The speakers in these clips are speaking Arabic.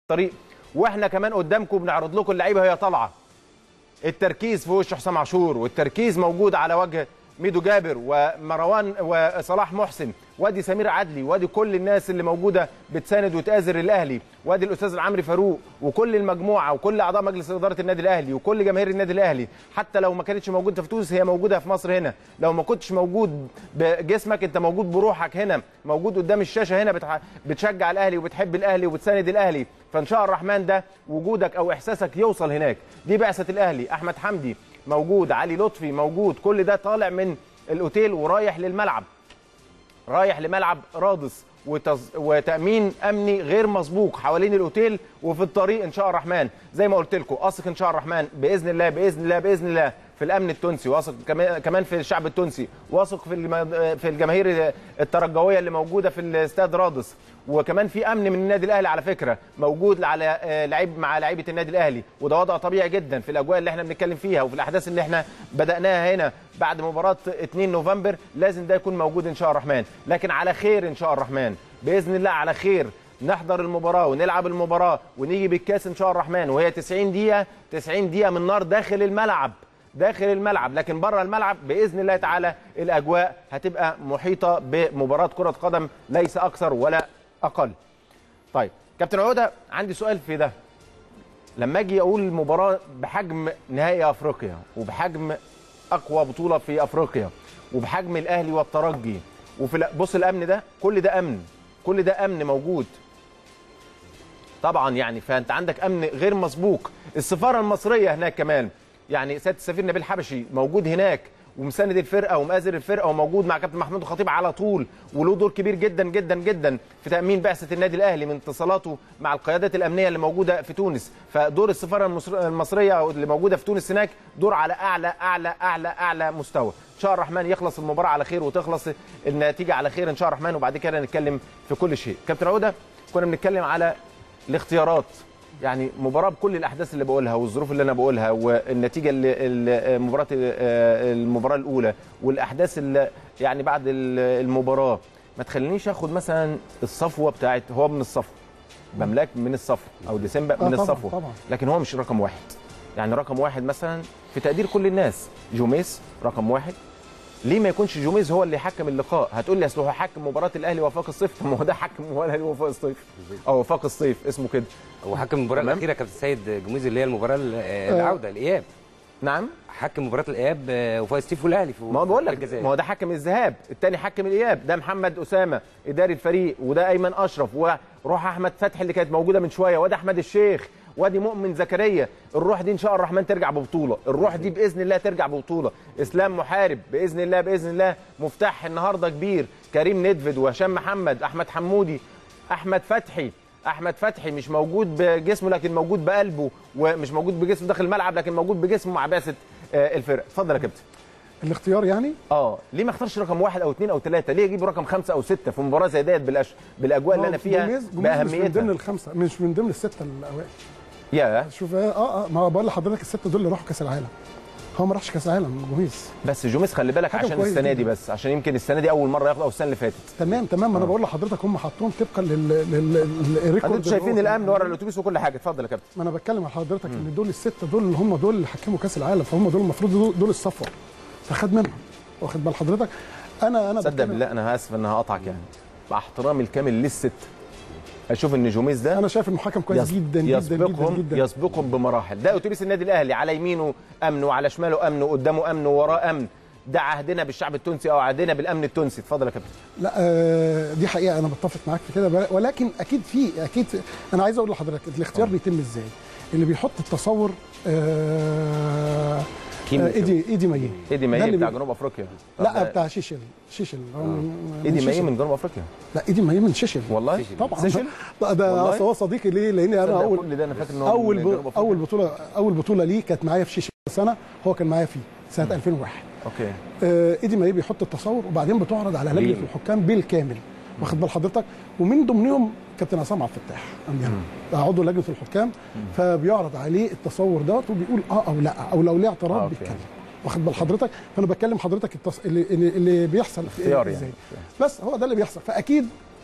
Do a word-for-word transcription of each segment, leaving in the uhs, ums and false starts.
الطريق، واحنا كمان قدامكم بنعرض لكم اللعيبه وهي طالعه. التركيز في وش حسام عاشور، والتركيز موجود على وجه ميدو جابر ومروان وصلاح محسن، وادي سمير عدلي، وادي كل الناس اللي موجوده بتساند وتآزر الاهلي، وادي الاستاذ العمري فاروق وكل المجموعه وكل اعضاء مجلس اداره النادي الاهلي وكل جماهير النادي الاهلي. حتى لو ما كانتش موجوده في تونس هي موجوده في مصر هنا، لو ما كنتش موجود بجسمك انت موجود بروحك هنا، موجود قدام الشاشه هنا بتشجع الاهلي وبتحب الاهلي وبتساند الاهلي. فان شاء الرحمن ده وجودك او احساسك يوصل هناك. دي بعثه الاهلي، احمد حمدي موجود، علي لطفي موجود، كل ده طالع من الاوتيل ورايح للملعب، رايح لملعب رادس وتز... وتامين امني غير مسبوق حوالين الاوتيل وفي الطريق ان شاء الرحمن. زي ما قلت لكم اثق ان شاء الرحمن باذن الله باذن الله باذن الله في الامن التونسي، واثق كمان في الشعب التونسي، واثق في الم... في الجماهير الترجويه اللي موجوده في الاستاد رادس، وكمان في امن من النادي الاهلي على فكره موجود على لعيب مع لعيبه النادي الاهلي، وده وضع طبيعي جدا في الاجواء اللي احنا بنتكلم فيها وفي الاحداث اللي احنا بداناها هنا بعد مباراه اتنين نوفمبر. لازم ده يكون موجود ان شاء الرحمن، لكن على خير ان شاء الرحمن باذن الله، على خير نحضر المباراه ونلعب المباراه ونيجي بالكاس ان شاء الرحمن، وهي تسعين دقيقه تسعين دقيقه من نار داخل الملعب داخل الملعب، لكن بره الملعب باذن الله تعالى الاجواء هتبقى محيطه بمباراه كره قدم ليس اكثر ولا اقل. طيب كابتن عوده، عندي سؤال في ده. لما اجي اقول مباراه بحجم نهائي افريقيا وبحجم اقوى بطوله في افريقيا وبحجم الاهلي والترجي، وفي بص الامن ده، كل ده امن، كل ده امن موجود طبعا يعني، فانت عندك امن غير مسبوق. السفاره المصريه هناك كمان، يعني سياده السفير نبيل حبشي موجود هناك ومساند الفرقه ومآزر الفرقه وموجود مع كابتن محمود الخطيب على طول، وله دور كبير جدا جدا جدا في تامين بعثه النادي الاهلي من اتصالاته مع القيادات الامنيه اللي موجوده في تونس. فدور السفاره المصريه اللي موجوده في تونس هناك دور على اعلى اعلى اعلى اعلى مستوى. ان شاء الرحمن يخلص المباراه على خير وتخلص النتيجه على خير ان شاء الرحمن، وبعد كده نتكلم في كل شيء. كابتن عوده، كنا بنتكلم على الاختيارات، يعني مباراه بكل الاحداث اللي بقولها والظروف اللي انا بقولها والنتيجه اللي مباراه المباراه الاولى والاحداث اللي يعني بعد المباراه، ما تخلينيش اخد مثلا الصفوه بتاعت هو من الصفوه، بملاك من الصفوه او ديسمبر من الصفوه، لكن هو مش رقم واحد. يعني رقم واحد مثلا في تقدير كل الناس جوميز رقم واحد. ليه ما يكونش جوميز هو اللي يحكم اللقاء؟ هتقول لي اصل هو حكم مباراه الاهلي وفاق الصيف. طب ما هو ده حكم الاهلي وفاق الصيف او وفاق الصيف اسمه كده. هو حكم المباراه الاخيره كابتن سيد جوميز اللي هي المباراه العوده الاياب. نعم، حكم مباراه الاياب وفاق الصيف والاهلي في ما هو بقول لك، ما هو ده حكم الذهاب، الثاني حكم الاياب، ده محمد اسامه اداري الفريق، وده ايمن اشرف، وروح احمد فتحي اللي كانت موجوده من شويه، وده احمد الشيخ، وادي مؤمن زكريا. الروح دي ان شاء الرحمن ترجع ببطوله، الروح دي باذن الله ترجع ببطوله. اسلام محارب باذن الله باذن الله مفتاح النهارده كبير، كريم ندفد وهشام محمد، احمد حمودي، احمد فتحي. احمد فتحي مش موجود بجسمه لكن موجود بقلبه، ومش موجود بجسمه داخل الملعب لكن موجود بجسمه مع بعثه الفرقه. اتفضل يا كابتن. الاختيار يعني اه ليه ما اختارش رقم واحد او اثنين او ثلاثه؟ ليه يجيب رقم خمسه او سته في مباراه زي ديت بالأش... بالاجواء اللي انا فيها باهميتها؟ مش من ضمن الخمسه، مش من ضمن السته الاوائل. يا شوف اه اه ما بقول لحضرتك السته دول اللي راحوا كاس العالم، هو ما راحش كاس العالم جوميز. بس جوميز خلي بالك عشان السنه دي، بس عشان يمكن السنه دي اول مره ياخد او السنه اللي فاتت. تمام تمام ما انا بقول لحضرتك هم حطوهم طبقا للريكورد. انتوا شايفين الامن ورا الاتوبيس وكل حاجه. اتفضل يا كابتن. ما انا بتكلم مع حضرتك ان دول السته دول اللي هم دول اللي حكموا كاس العالم، فهم دول المفروض دول, دول الصفوه، فخد منهم. واخد بال حضرتك؟ انا انا صدق بالله انا اسف ان هقطعك، يعني مع احترامي الكامل للست، اشوف ان جوميز ده انا شايف انه حكم كويس جدا جدا يسبقهم جدا جدا يسبقهم بمراحل. ده اتوبيس النادي الاهلي على يمينه امن وعلى شماله امن وقدامه امن ووراه امن. ده عهدنا بالشعب التونسي او عهدنا بالامن التونسي. اتفضل يا كابتن. لا آه دي حقيقه انا بتفق معاك في كده، ولكن اكيد في اكيد في انا عايز اقول لحضرتك الاختيار بيتم ازاي. اللي بيحط التصور آه ايدي ايدي مايه ايدي مايه بتاع جنوب افريقيا. لا بتاع شيشل شيشل ايدي مايه من جنوب افريقيا. لا ايدي مايه من شيشل والله طبعا. شيشل ده هو صديقي ليه؟ لان انا اول كل ده انا فاكر ان هو اول ب... اول بطوله اول بطوله ليه كانت معايا في شيشل سنه، هو كان معايا فيه سنه ألفين وواحد. اوكي. آه ايدي مايه بيحط التصور وبعدين بتعرض على لجنه الحكام بالكامل، واخد بال حضرتك؟ ومن ضمنهم كابتن عصام عبد الفتاح عضو لجنه الحكام، فبيعرض عليه التصور دوت وبيقول اه او لا، او لو ليه اعتراض آه بيتكلم، واخد بال حضرتك؟ فانا بكلم حضرتك التص... اللي, اللي بيحصل اختيار ازاي يعني. بس هو ده اللي بيحصل. فاكيد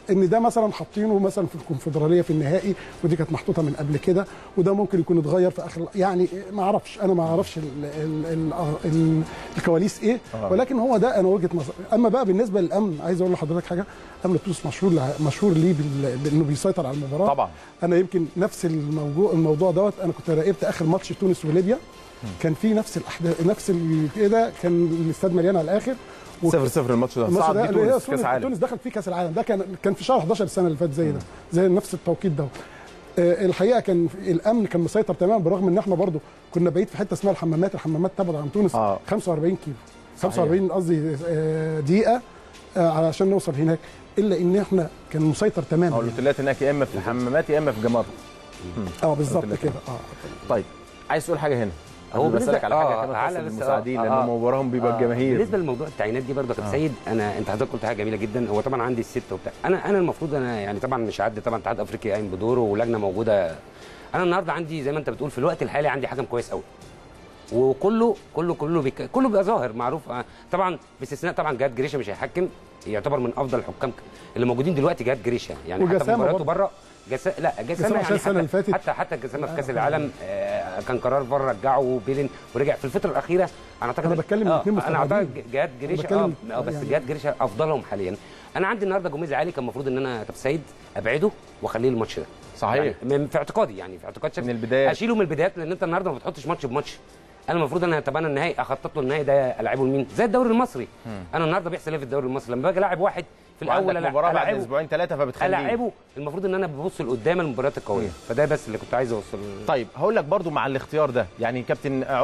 ان ده مثلا حاطينه مثلا في الكونفدراليه في النهائي، ودي كانت محطوطه من قبل كده، وده ممكن يكون اتغير في اخر، يعني ما اعرفش، انا ما اعرفش ال ال ال ال الكواليس ايه، ولكن هو ده انا وجهه نظري. اما بقى بالنسبه للامن، عايز اقول لحضرتك حاجه، امن تونس مشهور مشهور ليه بانه بيسيطر على المباراه طبعا. انا يمكن نفس الموضوع الموضوع دوت، انا كنت راقبت اخر ماتش تونس وليبيا، كان في نفس الاحداث، نفس كده، كان الاستاد مليان على الاخر، صفر صفر الماتش ده صعد بيه تونس كاس عالم. تونس دخلت فيه كاس العالم، ده كان كان في شهر احداشر السنه اللي فاتت، زي ده زي نفس التوقيت ده. آه الحقيقه كان الامن كان مسيطر تماما، برغم ان احنا برضو كنا بعيد في حته اسمها الحمامات، الحمامات تبعد عن تونس آه. خمسة وأربعين كيلو، خمسة وأربعين قصدي آه دقيقه آه علشان نوصل هناك، الا ان احنا كان مسيطر تماما. اه الاوتيلات هناك يا اما في الحمامات يا اما في جمارة. اه بالظبط كده. اه طيب عايز تقول حاجه هنا؟ هو بسالك على حاجه كمان خاصه بالمساعدين، لان مبارهم بيبقى الجماهير. بالنسبه لموضوع التعيينات دي برضه يا كابتن سيد، انا انت حضرتك قلت حاجه جميله جدا. هو طبعا عندي السته وبتاع، انا انا المفروض انا يعني طبعا مش هعدي، طبعا اتحاد افريقيا قايم بدوره ولجنه موجوده. انا النهارده عندي زي ما انت بتقول في الوقت الحالي عندي حكم كويس قوي، وكله كله كله بيك... كله بيبقى ظاهر معروف طبعا، باستثناء طبعا جهاد جريشه مش هيحكم، يعتبر من افضل الحكام اللي موجودين دلوقتي جهاد جريشه، يعني حتى مباراته بره جس... لا جسامه يعني السنه اللي فاتت حتى حتى جسامه في كاس العالم آه كان قرار فار رجعه بيلين ورجع في الفتره الاخيره. انا اعتقد انا بتكلم آه الاثنين انا اعتقد جهاد جريشه اه, آه بس يعني جهاد جريشه افضلهم حاليا. انا عندي النهارده جوميز عالي، كان المفروض ان انا كابتن سيد ابعده واخليه الماتش ده صحيح، يعني في اعتقادي، يعني في اعتقاد من البدايه اشيله من البدايات، لان انت النهارده ما بتحطش ماتش بماتش. انا المفروض انا طب انا النهائي اخطط له النهائي ده العبه لمين؟ زي الدوري المصري. مم. انا النهارده بيحصل ايه في الدوري المصري؟ لما باجي العب واحد في الاول المباراه بعد اسبوعين ثلاثه فبتخليه العبه، المفروض ان انا ببص لقدام المباريات القويه. مم. فده بس اللي كنت عايز اوصله. طيب هقول لك برضو مع الاختيار ده، يعني كابتن